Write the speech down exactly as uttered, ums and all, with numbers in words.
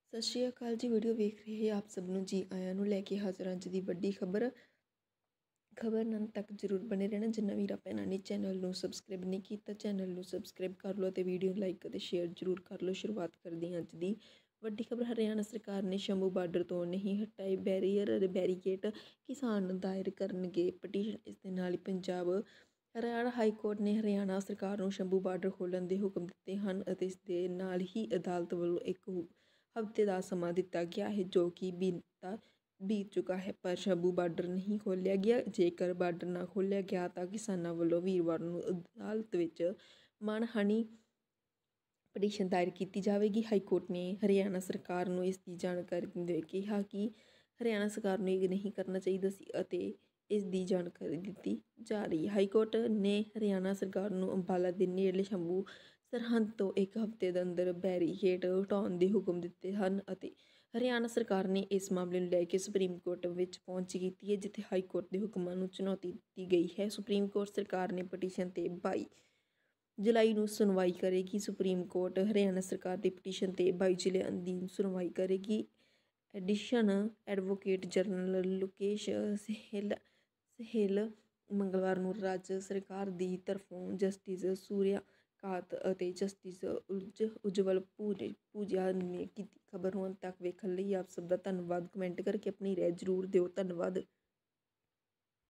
ਸਤਿ ਸ਼੍ਰੀ ਅਕਾਲ ਜੀ। ਵੀਡੀਓ ਵੇਖ ਰਹੇ ਆਪ ਸਭ ਨੂੰ ਜੀ ਆਇਆਂ ਨੂੰ ਲੈ ਕੇ ਹਾਜ਼ਰ ਹਾਂ ਅੱਜ ਦੀ ਵੱਡੀ ਖਬਰ ਖਬਰ ਨਾਲ ਤੱਕ ਜ਼ਰੂਰ ਬਣੇ ਰਹਿਣਾ। ਜਿੰਨਾ ਵੀਰਾਂ ਭੈਣਾਂ ਨੇ ਚੈਨਲ ਨੂੰ ਸਬਸਕ੍ਰਾਈਬ ਨਹੀਂ ਕੀਤਾ ਚੈਨਲ ਨੂੰ ਸਬਸਕ੍ਰਾਈਬ ਕਰ ਲਓ ਅਤੇ ਵੀਡੀਓ ਲਾਈਕ ਅਤੇ ਸ਼ੇਅਰ ਜ਼ਰੂਰ ਕਰ ਲਓ। ਸ਼ੁਰੂਆਤ ਕਰਦੇ ਹਾਂ ਅੱਜ ਦੀ ਵੱਡੀ ਖਬਰ। ਹਰਿਆਣਾ ਸਰਕਾਰ ਨੇ ਸ਼ੰਭੂ ਬਾਰਡਰ ਤੋਂ ਨਹੀਂ ਹਟਾਏ ਬੈਰੀਅਰ ਅਤੇ ਬੈਰੀਕੇਡ, ਕਿਸਾਨ ਦਾਇਰ ਕਰਨਗੇ ਪਟੀਸ਼ਨ। ਇਸ ਦੇ ਨਾਲ ਹੀ ਪੰਜਾਬ ਹਰਿਆਣਾ ਹਾਈ ਕੋਰਟ ਨੇ ਹਰਿਆਣਾ ਸਰਕਾਰ ਨੂੰ ਸ਼ੰਭੂ ਬਾਰਡਰ ਖੋਲ੍ਹਣ ਦੇ ਹੁਕਮ ਦਿੱਤੇ ਹਨ ਅਤੇ ਇਸ ਦੇ ਨਾਲ ਹੀ ਅਦਾਲਤ ਵੱਲੋਂ ਇੱਕ ਹਫ਼ਤੇ ਦਾ ਸਮਾਂ ਦਿੱਤਾ ਗਿਆ ਹੈ, ਜੋ ਕਿ ਬੀਤਾ ਬੀਤ ਚੁੱਕਾ ਹੈ, ਪਰ ਸ਼ੰਭੂ ਬਾਰਡਰ ਨਹੀਂ ਖੋਲ੍ਹਿਆ ਗਿਆ। ਜੇਕਰ ਬਾਰਡਰ ਨਾ ਖੋਲ੍ਹਿਆ ਗਿਆ ਤਾਂ ਕਿਸਾਨਾਂ ਵੱਲੋਂ ਵੀਰਵਾਰ ਨੂੰ ਅਦਾਲਤ ਵਿੱਚ ਮਾਣਹਾਨੀ ਪਟੀਸ਼ਨ ਦਾਇਰ ਕੀਤੀ ਜਾਵੇਗੀ। ਹਾਈਕੋਰਟ ਨੇ ਹਰਿਆਣਾ ਸਰਕਾਰ ਨੂੰ ਇਸ ਦੀ ਜਾਣਕਾਰੀ ਦਿੰਦੇ ਕਿਹਾ ਕਿ ਹਰਿਆਣਾ ਸਰਕਾਰ ਨੂੰ ਇਹ ਨਹੀਂ ਕਰਨਾ ਚਾਹੀਦਾ ਸੀ ਅਤੇ ਇਸ ਦੀ ਜਾਣਕਾਰੀ ਦਿੱਤੀ ਜਾ ਰਹੀ ਹੈ। ਹਾਈਕੋਰਟ ਨੇ ਹਰਿਆਣਾ ਸਰਕਾਰ ਨੂੰ ਅੰਬਾਲਾ ਦੇ ਨੇੜਲੇ ਸ਼ੰਭੂ ਸਰਹੱਦ ਤੋਂ ਇੱਕ ਹਫ਼ਤੇ ਦੇ ਅੰਦਰ ਬੈਰੀਕੇਡ ਹਟਾਉਣ ਦੇ ਹੁਕਮ ਦਿੱਤੇ ਹਨ ਅਤੇ ਹਰਿਆਣਾ ਸਰਕਾਰ ਨੇ ਇਸ ਮਾਮਲੇ ਨੂੰ ਲੈ ਕੇ ਸੁਪਰੀਮ ਕੋਰਟ ਵਿੱਚ ਪਹੁੰਚ ਕੀਤੀ ਹੈ, ਜਿੱਥੇ ਹਾਈ ਕੋਰਟ ਦੇ ਹੁਕਮਾਂ ਨੂੰ ਚੁਣੌਤੀ ਦਿੱਤੀ ਗਈ ਹੈ। ਸੁਪਰੀਮ ਕੋਰਟ ਸਰਕਾਰ ਨੇ ਪਟੀਸ਼ਨ 'ਤੇ ਬਾਈ ਜੁਲਾਈ ਨੂੰ ਸੁਣਵਾਈ ਕਰੇਗੀ। ਸੁਪਰੀਮ ਕੋਰਟ ਹਰਿਆਣਾ ਸਰਕਾਰ ਦੀ ਪਟੀਸ਼ਨ 'ਤੇ ਬਾਈ ਜੁਲਾਈ ਦੀ ਸੁਣਵਾਈ ਕਰੇਗੀ। Additional advocate general Lokesh Sahil Sahil ਮੰਗਲਵਾਰ ਨੂੰ ਰਾਜ ਸਰਕਾਰ ਦੀ ਤਰਫੋਂ ਜਸਟਿਸ ਸੂਰਿਆ ਕਾਂਤ ਅਤੇ ਜਸਟਿਸ ਉਜ ਉਜਵਲ ਪੂਜਾ ਨੇ ਕੀਤੀ। ਖਬਰ ਨੂੰ ਅੰਤ ਤੱਕ ਵੇਖਣ ਲਈ ਆਪ ਸਭ ਦਾ ਧੰਨਵਾਦ। ਕਮੈਂਟ ਕਰਕੇ ਆਪਣੀ ਰਾਏ ਜ਼ਰੂਰ ਦਿਓ। ਧੰਨਵਾਦ।